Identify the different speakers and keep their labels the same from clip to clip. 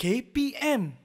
Speaker 1: KPM.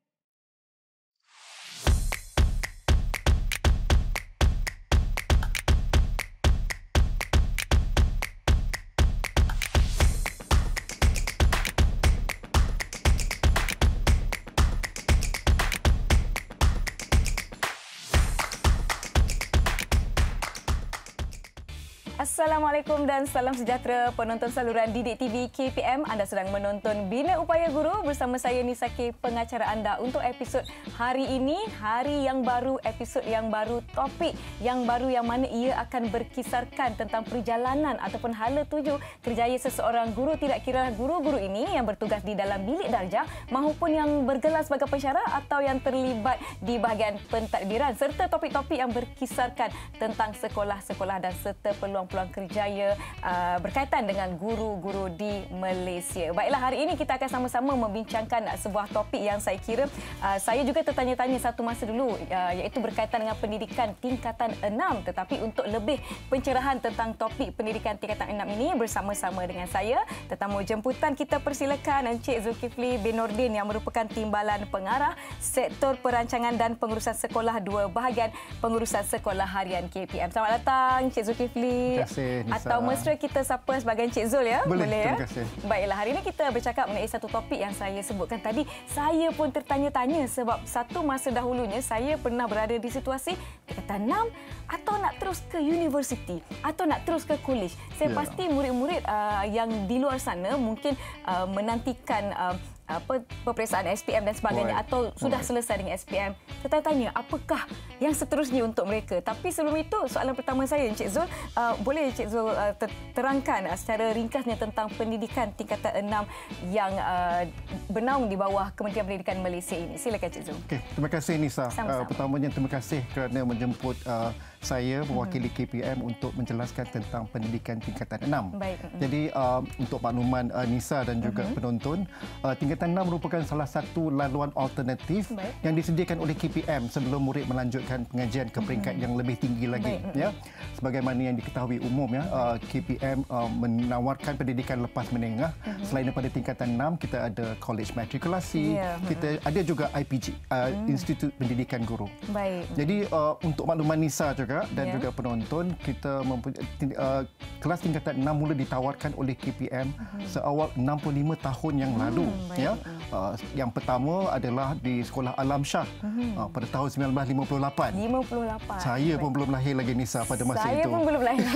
Speaker 2: Assalamualaikum dan salam sejahtera penonton saluran Didik TV KPM. Anda sedang menonton Bina Upaya Guru bersama saya Nisa K, pengacara anda untuk episod hari ini. Hari yang baru, episod yang baru, topik yang baru yang mana ia akan berkisarkan tentang perjalanan ataupun hala tuju kerjaya seseorang guru, tidak kira guru-guru ini yang bertugas di dalam bilik darjah maupun yang bergelar sebagai pensyarah atau yang terlibat di bahagian pentadbiran, serta topik-topik yang berkisarkan tentang sekolah-sekolah dan serta peluang-peluang kerjaya berkaitan dengan guru-guru di Malaysia. Baiklah, hari ini kita akan sama-sama membincangkan sebuah topik yang saya kira saya juga tertanya-tanya satu masa dulu, iaitu berkaitan dengan pendidikan tingkatan 6. Tetapi untuk lebih pencerahan tentang topik pendidikan tingkatan 6 ini, bersama-sama dengan saya, tetamu jemputan kita persilakan Encik Zulkifli bin Nordin yang merupakan Timbalan Pengarah Sektor Perancangan dan Pengurusan Sekolah 2 Bahagian Pengurusan Sekolah Harian KPM. Selamat datang Encik Zulkifli. Atau mesra kita sapa sebagai Encik Zul, ya?
Speaker 3: Boleh,
Speaker 2: ya?
Speaker 3: terima kasih.
Speaker 2: Baiklah, hari ini kita bercakap mengenai satu topik yang saya sebutkan tadi. Saya pun tertanya-tanya sebab satu masa dahulunya saya pernah berada di situasi tingkatan 6 atau nak terus ke universiti atau nak terus ke kolej. Saya pasti murid-murid yang di luar sana mungkin menantikan peperiksaan SPM dan sebagainya atau sudah selesai dengan SPM. Saya tanya apakah yang seterusnya untuk mereka. Tapi sebelum itu, soalan pertama saya Encik Zul, boleh Encik Zul terangkan secara ringkasnya tentang pendidikan tingkatan 6 yang bernaung di bawah Kementerian Pendidikan Malaysia ini. Silakan Encik Zul.
Speaker 3: Okay, terima kasih Nisa. Pertamanya terima kasih kerana menjemput saya mewakili KPM untuk menjelaskan tentang pendidikan tingkatan 6.
Speaker 2: Baik.
Speaker 3: Jadi untuk makluman Nisa dan juga penonton, tingkatan 6 merupakan salah satu laluan alternatif yang disediakan oleh KPM sebelum murid melanjutkan pengajian ke peringkat yang lebih tinggi lagi. Ya, sebagaimana yang diketahui umum, ya, KPM menawarkan pendidikan lepas menengah. Selain daripada tingkatan 6, kita ada college matrikulasi, kita ada juga IPG, Institut Pendidikan Guru.
Speaker 2: Baik.
Speaker 3: Jadi untuk makluman Nisa juga dan juga penonton, kita mempunyai kelas tingkatan 6 mula ditawarkan oleh KPM seawal 65 tahun yang lalu. Ya, yang pertama adalah di Sekolah Alam Shah pada tahun 1958.
Speaker 2: 58.
Speaker 3: Saya pun belum lahir lagi Nisa pada masa itu.
Speaker 2: Saya pun belum lahir.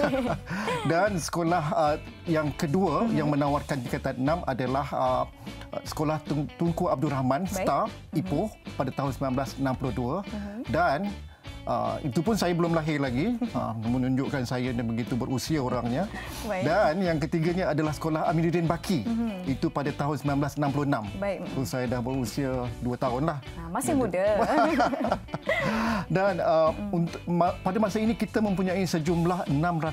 Speaker 3: Dan sekolah yang kedua yang menawarkan tingkatan 6 adalah Sekolah Tunku Abdul Rahman Star Ipoh pada tahun 1962 dan itu pun saya belum lahir lagi, menunjukkan saya dan begitu berusia orangnya. Dan yang ketiganya adalah Sekolah Aminuddin Baki, itu pada tahun 1966. So, saya dah berusia 2 tahun lah.
Speaker 2: Masih muda.
Speaker 3: Dan pada masa ini kita mempunyai sejumlah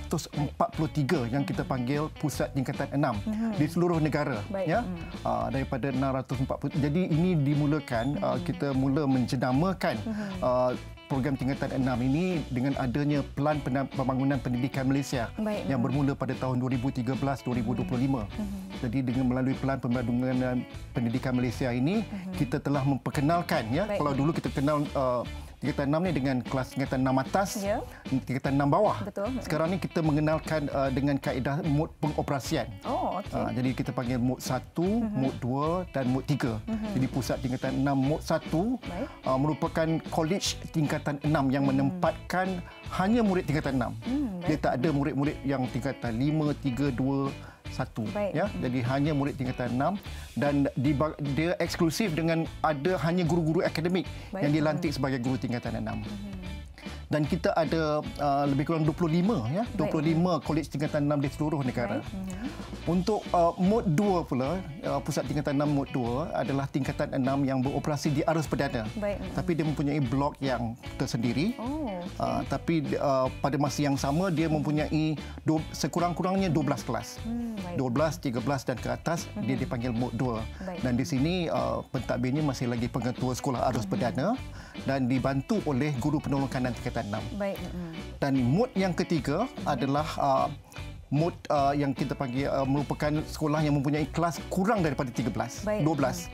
Speaker 3: 643 yang kita panggil pusat tingkatan 6 di seluruh negara. Ya, daripada 640. Jadi ini dimulakan, kita mula menjenamakan program tingkatan 6 ini dengan adanya Pelan Pembangunan Pendidikan Malaysia yang bermula pada tahun 2013-2025. Jadi dengan melalui Pelan Pembangunan Pendidikan Malaysia ini, kita telah memperkenalkan, ya, kalau dulu kita kenal tingkatan 6 ni dengan kelas tingkatan 6 atas, tingkatan 6 bawah. Sekarang ni kita mengenalkan dengan kaedah mod pengoperasian. Jadi kita panggil mod 1, mod 2 dan mod 3. Jadi pusat tingkatan 6 mod 1 merupakan college tingkatan 6 yang menempatkan hanya murid tingkatan 6. Dia tak ada murid-murid yang tingkatan 5, 3, 2, 1. Ya, jadi hanya murid tingkatan 6 dan dia eksklusif dengan ada hanya guru-guru akademik yang dilantik sebagai guru tingkatan 6. Dan kita ada lebih kurang 25, ya, 25 kolej tingkatan 6 di seluruh negara. Untuk mod 2 pula, pusat tingkatan 6 mod 2 adalah tingkatan 6 yang beroperasi di arus perdana. Tapi dia mempunyai blok yang tersendiri. Tapi pada masa yang sama dia mempunyai sekurang-kurangnya 12 kelas. 12, 13 dan ke atas dia dipanggil mod 2. Dan di sini pentadbirnya masih lagi pengetua sekolah arus perdana dan dibantu oleh guru penolong kanan tingkatan 6. Dan mod yang ketiga adalah mod yang kita panggil merupakan sekolah yang mempunyai kelas kurang daripada 13, 12.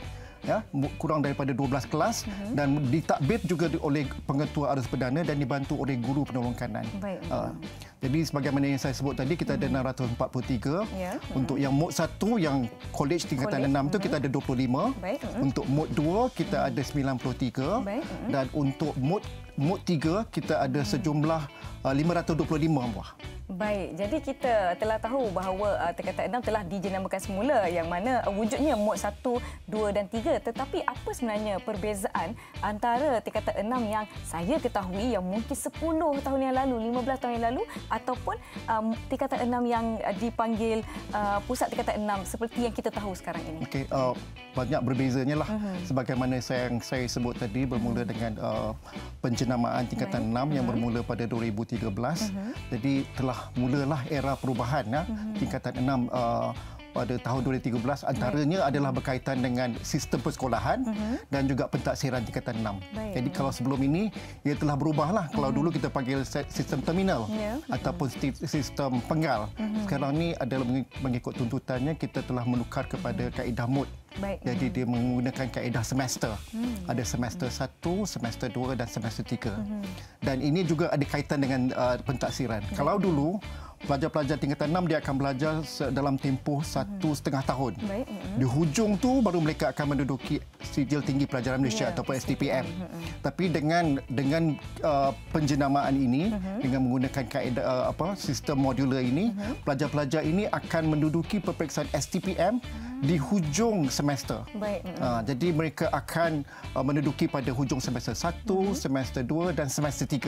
Speaker 3: ya, kurang daripada 12 kelas dan ditakbir juga oleh pengetua arus perdana dan dibantu oleh guru penolong kanan. Jadi sebagaimana yang saya sebut tadi, kita ada 643. Untuk yang mod 1 yang college tingkatan 6 tu kita ada 25. Untuk mod 2 kita ada 93. Dan untuk mod 3 kita ada sejumlah 525 buah.
Speaker 2: Baik, jadi kita telah tahu bahawa tingkatan 6 telah dijenamakan semula yang mana wujudnya mod 1, 2 dan 3. Tetapi apa sebenarnya perbezaan antara tingkatan 6 yang saya ketahui yang mungkin 10 tahun yang lalu, 15 tahun yang lalu ataupun tingkatan 6 yang dipanggil pusat tingkatan 6 seperti yang kita tahu sekarang ini?
Speaker 3: Okey, banyak berbezanya lah. Sebagaimana yang saya sebut tadi, bermula dengan penjenamaan tingkatan 6 yang bermula pada 2013. Jadi telah mulalah era perubahan tingkatan 6 pada tahun 2013, antaranya adalah berkaitan dengan sistem persekolahan dan juga pentaksiran tingkatan 6. Jadi kalau sebelum ini ia telah berubahlah. Kalau dulu kita panggil sistem terminal ataupun sistem penggal. Sekarang ni adalah mengikut tuntutannya kita telah menukar kepada kaedah mod. Jadi dia menggunakan kaedah semester. Ada semester 1, semester 2 dan semester 3. Dan ini juga ada kaitan dengan pentaksiran. Kalau dulu pelajar-pelajar tingkatan 6 dia akan belajar dalam tempoh 1,5 tahun. Di hujung tu baru mereka akan menduduki Sijil Tinggi Pelajaran Malaysia ataupun STPM. Tapi dengan penjenamaan ini, dengan menggunakan kaedah sistem modular ini, pelajar-pelajar ini akan menduduki peperiksaan STPM di hujung semester. Jadi mereka akan menduduki pada hujung semester 1, semester 2 dan semester 3.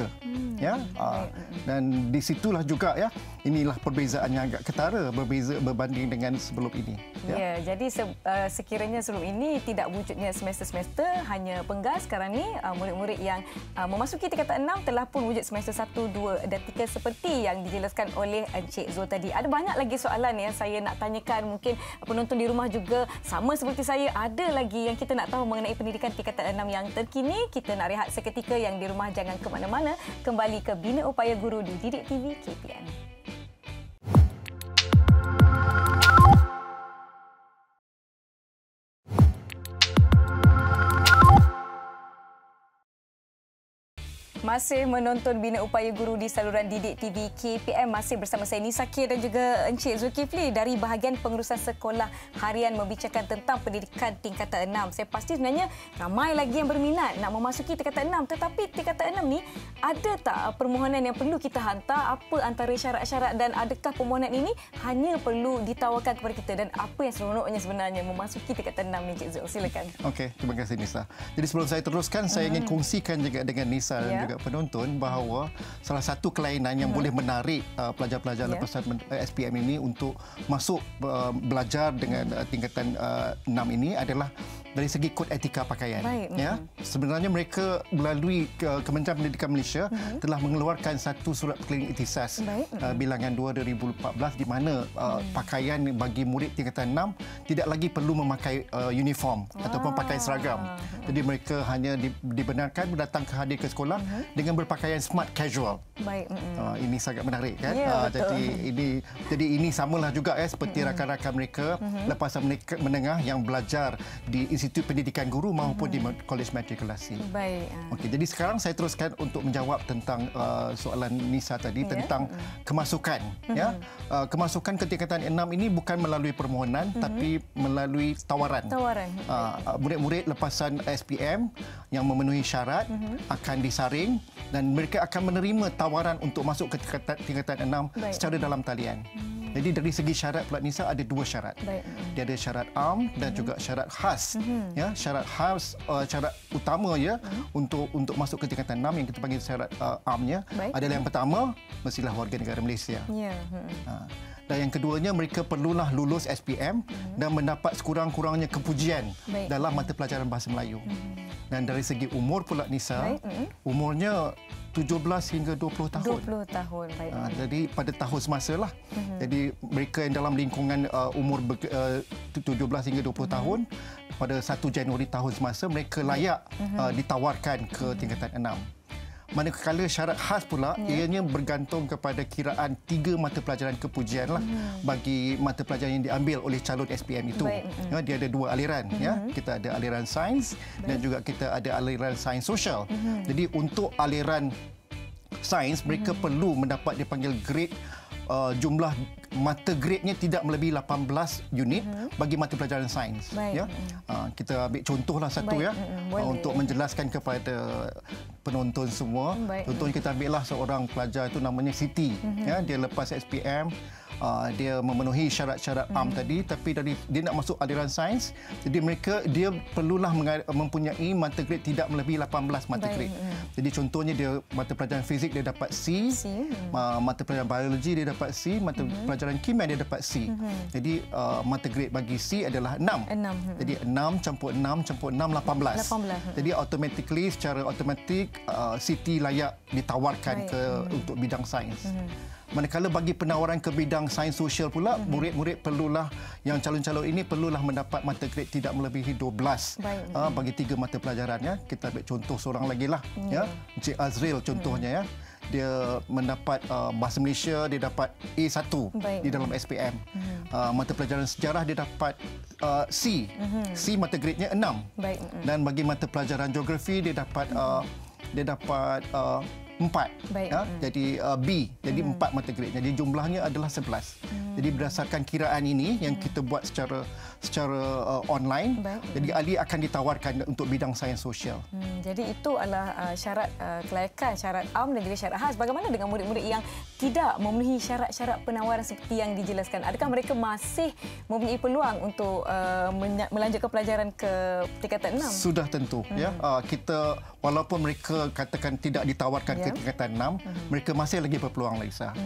Speaker 3: Dan di situlah juga inilah perbezaan yang agak ketara berbeza berbanding dengan sebelum ini.
Speaker 2: Jadi sekiranya sebelum ini tidak wujudnya semester-semester, hanya penggal, sekarang ni murid-murid yang memasuki tingkatan 6 telah pun wujud semester 1, 2 dan 3 seperti yang dijelaskan oleh Encik Zul tadi. Ada banyak lagi soalan yang saya nak tanyakan, mungkin penonton di rumah juga sama seperti saya, ada lagi yang kita nak tahu mengenai pendidikan tingkatan 6 yang terkini. Kita nak rehat seketika, yang di rumah jangan ke mana-mana, kembali ke Bina Upaya Guru di Didik TV KPM. Masih menonton Bina Upaya Guru di saluran Didik TV KPM. Masih bersama saya Nisa K dan juga Encik Zulkifli dari bahagian pengurusan sekolah harian membincangkan tentang pendidikan tingkatan 6. Saya pasti sebenarnya ramai lagi yang berminat nak memasuki tingkatan 6. Tetapi tingkatan 6 ni ada tak permohonan yang perlu kita hantar? Apa antara syarat-syarat dan adakah permohonan ini hanya perlu ditawarkan kepada kita? Dan apa yang seronoknya sebenarnya memasuki tingkatan 6 ni, Encik Zul? Silakan.
Speaker 3: Okey, terima kasih Nisa. Jadi sebelum saya teruskan, saya ingin kongsikan juga dengan Nisa dan juga penonton bahawa salah satu kelainan yang boleh menarik pelajar-pelajar lepasan SPM ini untuk masuk belajar dengan tingkatan 6 ini adalah dari segi kod etika pakaian. Sebenarnya mereka melalui Kementerian Pendidikan Malaysia telah mengeluarkan satu surat perkeliling ikhtisas bilangan 2 2014 di mana pakaian bagi murid tingkatan 6 tidak lagi perlu memakai uniform ataupun pakai seragam. Jadi mereka hanya dibenarkan datang hadir ke sekolah dengan berpakaian smart casual. Ini sangat menarik kan? Jadi ini samalah juga seperti rakan-rakan mereka lepasan menengah yang belajar di Institut Pendidikan Guru maupun di Kolej Matrikulasi. Okey, jadi sekarang saya teruskan untuk menjawab tentang soalan Nisa tadi tentang kemasukan. Kemasukan ke tingkatan 6 ini bukan melalui permohonan tapi melalui tawaran. Murid-murid lepasan SPM yang memenuhi syarat akan disaring dan mereka akan menerima tawaran untuk masuk ke tingkatan 6 secara dalam talian. Jadi dari segi syarat pula Nisa ada dua syarat. Dia ada syarat am dan juga syarat khas. Syarat khas, syarat utama untuk masuk ke tingkatan 6 yang kita panggil syarat amnya adalah yang pertama mestilah warga negara Malaysia. Dan yang keduanya mereka perlulah lulus SPM dan mendapat sekurang-kurangnya kepujian dalam mata pelajaran bahasa Melayu. Dan dari segi umur pula Nisa, umurnya 17 hingga 20 tahun.
Speaker 2: 20 tahun, baik.
Speaker 3: Jadi pada tahun semasa lah. Jadi mereka yang dalam lingkungan umur 17 hingga 20 tahun, pada 1 Januari tahun semasa mereka layak ditawarkan ke tingkatan 6. Manakala syarat khas pula, ianya bergantung kepada kiraan 3 mata pelajaran kepujian lah bagi mata pelajaran yang diambil oleh calon SPM itu. Dia ada 2 aliran. Kita ada aliran sains dan juga kita ada aliran sains sosial. Jadi untuk aliran sains, mereka perlu mendapat dipanggil grade, jumlah mata grade-nya tidak melebihi 18 unit bagi mata pelajaran sains. Kita ambil contohlah satu untuk menjelaskan kepada penonton semua. Contohnya kita ambillah seorang pelajar itu namanya Siti. Dia lepas SPM, dia memenuhi syarat-syarat AM tadi, tapi dia nak masuk aliran sains, jadi dia perlulah mempunyai mata grade tidak melebihi 18 mata grade. Jadi contohnya dia mata pelajaran fizik dia dapat C, mata pelajaran biologi dia dapat C, mata pelajaran kimia dia dapat C. Jadi mata grade bagi C adalah 6. Jadi 6 campur 6 campur 6 18. Jadi automatically secara automatik Siti layak ditawarkan untuk bidang sains. Manakala bagi penawaran ke bidang sains sosial pula, murid-murid perlulah, yang calon-calon ini perlulah mendapat mata grade tidak melebihi 12 bagi 3 mata pelajaran. Kita ambil contoh seorang lagi lah, Encik Azril contohnya. Dia mendapat Bahasa Malaysia, dia dapat A1 di dalam SPM. Mata pelajaran sejarah dia dapat C. C mata grade-nya 6. Dan bagi mata pelajaran geografi dia dapat 4. Jadi B. Jadi 4 mata grade. Jadi jumlahnya adalah 11. Jadi berdasarkan kiraan ini yang kita buat secara online, jadi ahli akan ditawarkan untuk bidang sains sosial.
Speaker 2: Jadi itu adalah syarat kelayakan, syarat AM dan juga syarat khas. Bagaimana dengan murid-murid yang tidak memenuhi syarat-syarat penawaran seperti yang dijelaskan? Adakah mereka masih mempunyai peluang untuk melanjutkan pelajaran ke tingkatan 6?
Speaker 3: Sudah tentu. Kita walaupun mereka katakan tidak ditawarkan ke tingkatan 6, mereka masih lagi berpeluang, Lisa.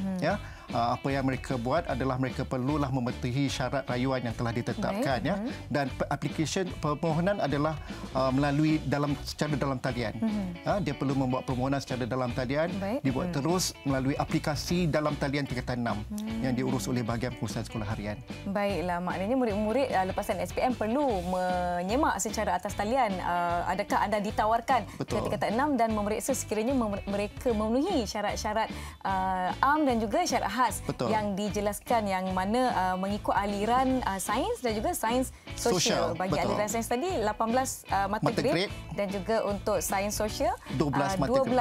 Speaker 3: Apa yang mereka buat adalah mereka perlulah mematuhi syarat rayuan yang telah ditetapkan. Dan aplikasi permohonan adalah melalui secara dalam talian. Dia perlu membuat permohonan secara dalam talian, dibuat terus melalui aplikasi dalam talian tingkatan 6 yang diurus oleh bahagian pengurusan sekolah harian.
Speaker 2: Baiklah, maknanya murid-murid lepasan SPM perlu menyemak secara atas talian adakah anda ditawarkan ke tingkatan 6 dan memeriksa sekiranya mereka memenuhi syarat-syarat AM dan juga syarat khas yang dijelaskan, yang mana mengikut aliran sains dan juga sains sosial. Bagi aliran sains tadi 18 mata grade dan juga untuk sains sosial 12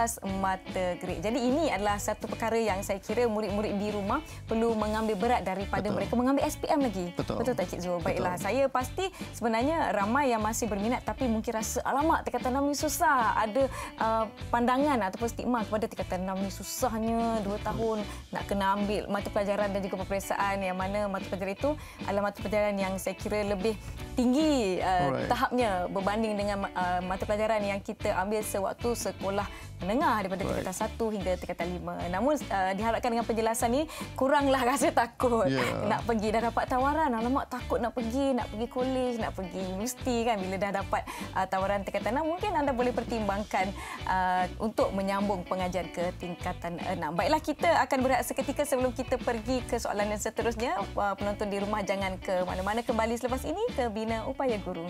Speaker 2: mata grade. Jadi ini adalah satu perkara yang saya kira murid-murid di rumah perlu mengambil berat daripada mereka mengambil SPM lagi. Betul tak Cik Zul? Baiklah, saya pasti sebenarnya ramai yang masih berminat tapi mungkin rasa alamak tingkatan 6 ni susah. Ada pandangan ataupun stigma kepada tingkatan 6 ni susahnya 2 tahun nak kena ambil mata pelajaran dan juga peperiksaan, yang mana mata pelajaran itu adalah mata pelajaran yang saya kira lebih tinggi tahapnya berbanding dengan mata pelajaran yang kita ambil sewaktu sekolah menengah daripada tingkatan 1 hingga tingkatan 5. Namun diharapkan dengan penjelasan ni kuranglah rasa takut nak pergi. Dah dapat tawaran, alamak takut nak pergi kolej, nak pergi universiti kan. Bila dah dapat tawaran tingkatan 6, mungkin anda boleh pertimbangkan untuk menyambung pengajian ke tingkatan 6. Baiklah, kita akan berehat seketika sebelum kita pergi ke soalan yang seterusnya. Penonton di rumah jangan ke mana-mana, kembali selepas ini ke Bina Upaya Guru.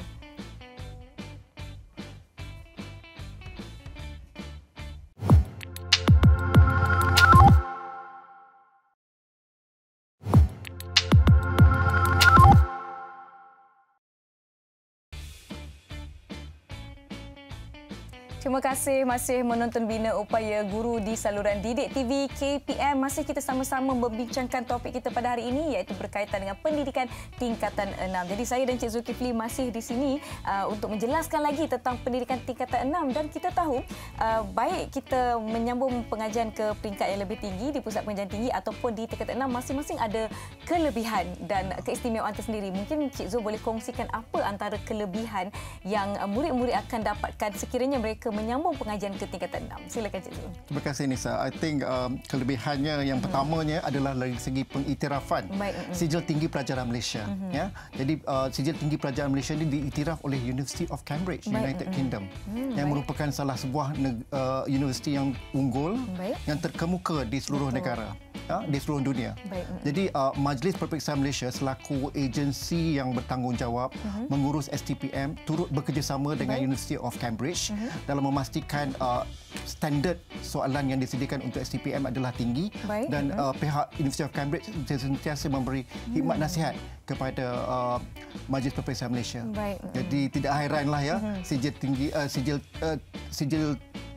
Speaker 2: Terima kasih masih menonton Bina Upaya Guru di saluran Didik TV KPM. Masih kita sama-sama membincangkan topik kita pada hari ini, iaitu berkaitan dengan pendidikan tingkatan 6. Jadi saya dan Cik Zulkifli masih di sini untuk menjelaskan lagi tentang pendidikan tingkatan 6. Dan kita tahu baik kita menyambung pengajian ke peringkat yang lebih tinggi di pusat pengajian tinggi ataupun di tingkatan 6, masing-masing ada kelebihan dan keistimewaan tersendiri. Mungkin Cik Zul boleh kongsikan apa antara kelebihan yang murid-murid akan dapatkan sekiranya mereka menyambung pengajian ke tingkatan 6. Silakan Cik Zul.
Speaker 3: Terima kasih Nisa. I think kelebihannya yang pertamanya adalah dari segi pengiktirafan Sijil Tinggi Pelajaran Malaysia. Jadi Sijil Tinggi Pelajaran Malaysia ini diiktiraf oleh University of Cambridge, United Kingdom, yang merupakan salah sebuah universiti yang unggul, yang terkemuka di seluruh negara. di seluruh dunia. Jadi Majlis Peperiksaan Malaysia selaku agensi yang bertanggungjawab mengurus STPM turut bekerjasama dengan University of Cambridge dalam memastikan standard soalan yang disediakan untuk STPM adalah tinggi dan pihak University of Cambridge sentiasa memberi khidmat nasihat kepada Majlis Peperiksaan Malaysia. Jadi tidak hairanlah ya sijil tinggi sijil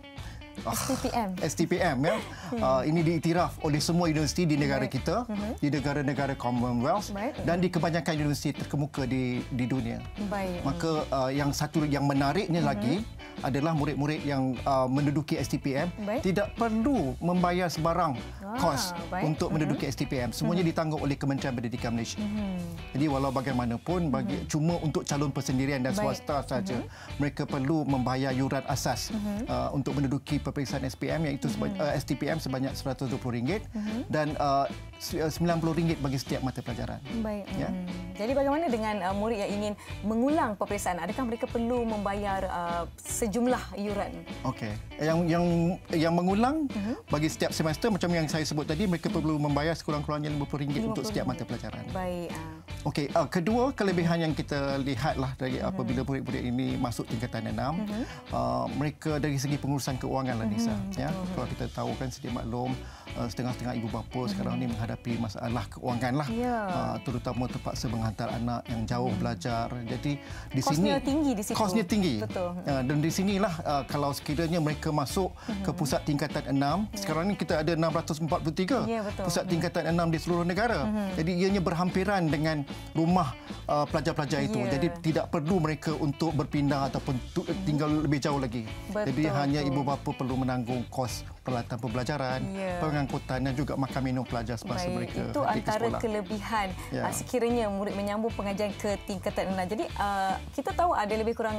Speaker 3: STPM ya. Ini diiktiraf oleh semua universiti di negara kita, di negara-negara Commonwealth dan di kebanyakan universiti terkemuka di dunia. Maka yang menariknya lagi adalah murid-murid yang menduduki STPM tidak perlu membayar sebarang kos untuk menduduki STPM. Semuanya ditanggung oleh Kementerian Pendidikan Malaysia. Jadi walau bagaimanapun cuma untuk calon persendirian dan swasta saja mereka perlu membayar yuran asas untuk menduduki peperiksaan SPM iaitu STPM sebanyak RM120 dan RM90 bagi setiap mata pelajaran.
Speaker 2: Ya. Jadi bagaimana dengan murid yang ingin mengulang peperiksaan? Adakah mereka perlu membayar sejumlah yuran?
Speaker 3: Okey. Yang mengulang bagi setiap semester macam yang saya sebut tadi mereka perlu membayar sekurang-kurangnya RM50 untuk setiap mata pelajaran. Okey, kedua kelebihan yang kita lihatlah dari apabila murid-murid ini masuk tingkatan 6, mereka dari segi pengurusan keuangan lah Nisa, ya. Kalau kita tahu kan sedia maklum setengah-setengah ibu bapa sekarang ni menghadapi masalah keuangan lah, terutama terpaksa menghantar anak yang jauh belajar. Jadi di sini kosnya tinggi. Dan di sinilah kalau sekiranya mereka masuk ke pusat tingkatan 6, sekarang ni kita ada 643 pusat tingkatan 6 di seluruh negara. Jadi ianya berhampiran dengan rumah pelajar-pelajar itu. Jadi tidak perlu mereka untuk berpindah ataupun tinggal lebih jauh lagi. Jadi hanya ibu bapa perlu menanggung kos peralatan pembelajaran, pengangkutan dan juga makan minum pelajar semasa mereka
Speaker 2: itu antara kelebihan sekiranya murid menyambung pengajian ke tingkatan 6. Jadi kita tahu ada lebih kurang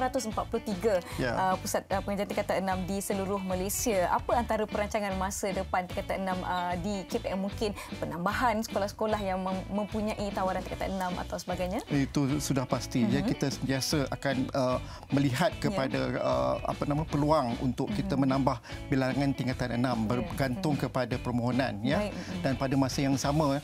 Speaker 2: 643 pusat pengajian tingkatan 6 di seluruh Malaysia. Apa antara perancangan masa depan tingkatan 6 di KPM? Mungkin penambahan sekolah-sekolah yang mempunyai tawaran tingkatan 6 atau sebagainya? Itu
Speaker 3: sudah pasti. Ya, kita sentiasa akan melihat kepada peluang untuk kita menambah bilangan tingkatan 6 bergantung kepada permohonan, ya. Dan pada masa yang sama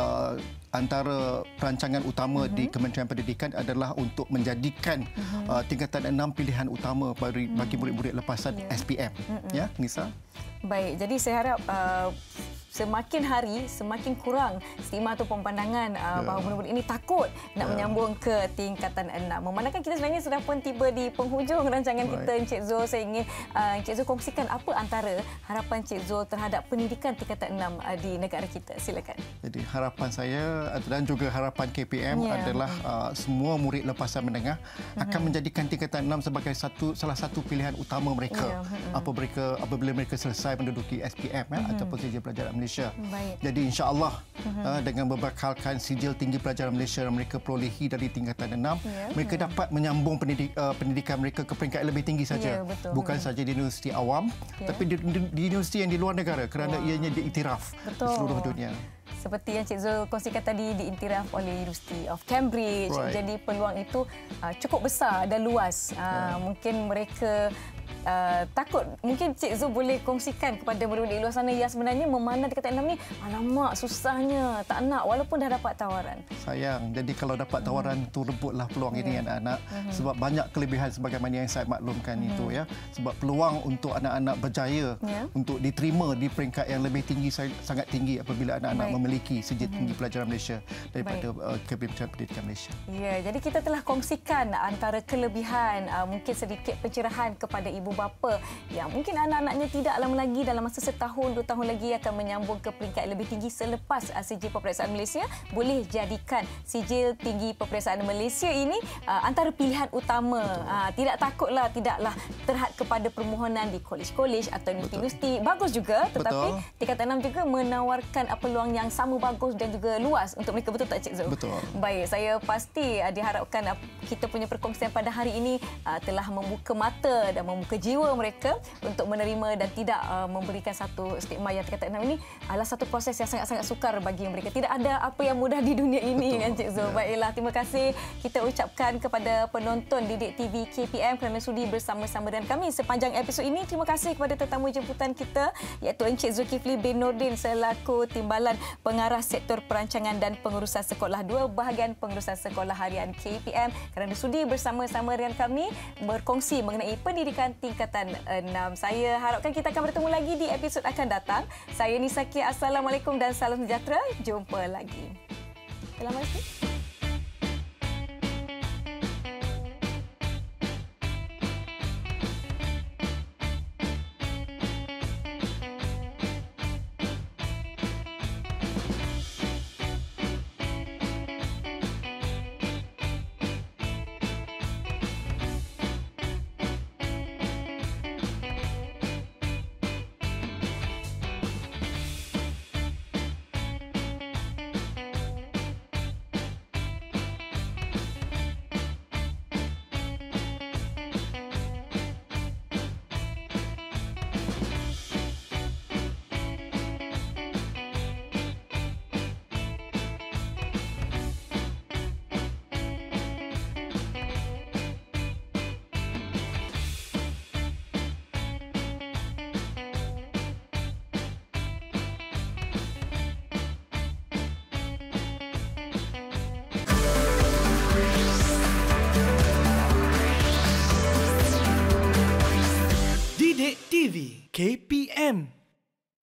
Speaker 3: antara perancangan utama di Kementerian Pendidikan adalah untuk menjadikan tingkatan 6 pilihan utama bagi murid-murid lepasan SPM, ya Nisa.
Speaker 2: Baik, jadi saya harap semakin hari semakin kurang stigma atau pandangan bahawa murid-murid ini takut nak menyambung ke tingkatan 6. Memandangkan kita sebenarnya sudah pun tiba di penghujung rancangan kita, Encik Zul, saya ingin Encik Zul kongsikan apa antara harapan Encik Zul terhadap pendidikan tingkatan 6 di negara kita. Silakan.
Speaker 3: Jadi harapan saya dan juga harapan KPM adalah semua murid lepasan menengah akan menjadikan tingkatan 6 sebagai salah satu pilihan utama mereka apabila mereka selesai menduduki SPM ataupun sijil pelajaran Malaysia. Jadi insya-Allah dengan berbakalkan sijil tinggi pelajaran Malaysia yang mereka perolehi dari tingkatan 6, mereka dapat menyambung pendidikan mereka ke peringkat lebih tinggi saja. Bukan saja di universiti awam, tapi di universiti yang di luar negara kerana ianya diiktiraf di seluruh dunia.
Speaker 2: Seperti yang Cik Zul kongsikan tadi, diiktiraf oleh University of Cambridge. Jadi peluang itu cukup besar dan luas. Mungkin mereka takut. Mungkin Cik Zul boleh kongsikan kepada murid-murid di luar sana yang sebenarnya memandang tingkatan 6 ni, alamak susahnya, tak nak walaupun dah dapat tawaran.
Speaker 3: Sayang. Jadi kalau dapat tawaran tu rebutlah peluang ini anak-anak, sebab banyak kelebihan sebagaimana yang saya maklumkan itu, ya. Sebab peluang untuk anak-anak berjaya untuk diterima di peringkat yang lebih tinggi sangat tinggi apabila anak-anak memiliki sijil tinggi pelajaran Malaysia daripada Kementerian Pendidikan Malaysia.
Speaker 2: Ya, jadi kita telah kongsikan antara kelebihan, mungkin sedikit pencerahan kepada ibu bapa yang mungkin anak-anaknya tidak lama lagi, dalam masa setahun 2 tahun lagi akan menyambung ke peringkat lebih tinggi selepas sijil peperiksaan Malaysia, boleh jadikan sijil tinggi peperiksaan Malaysia ini antara pilihan utama. Tidak tidaklah terhad kepada permohonan di kolej-kolej atau universiti. Bagus juga, tetapi tingkatan 6 juga menawarkan peluang yang sama bagus dan juga luas untuk mereka. Betul tak, Cik Zul?
Speaker 3: Betul.
Speaker 2: Baik, saya pasti diharapkan kita punya perkongsian pada hari ini telah membuka mata dan membuka jiwa mereka untuk menerima dan tidak memberikan satu stigma yang tingkatan 6 ini adalah satu proses yang sangat-sangat sukar bagi mereka. Tidak ada apa yang mudah di dunia ini, kan Cik Zul. Baiklah, terima kasih kita ucapkan kepada penonton Didik TV KPM kerana sudi bersama-sama dengan kami sepanjang episod ini. Terima kasih kepada tetamu jemputan kita iaitu Encik Zulkifli bin Nordin selaku Timbalan Pengarah Sektor Perancangan dan Pengurusan Sekolah 2 Bahagian Pengurusan Sekolah Harian KPM kerana sudi bersama-sama dengan kami berkongsi mengenai pendidikan tingkatan 6. Saya harapkan kita akan bertemu lagi di episod akan datang. Saya Nisa K. Assalamualaikum dan salam sejahtera. Jumpa lagi. Assalamualaikum.
Speaker 1: Didik TV KPM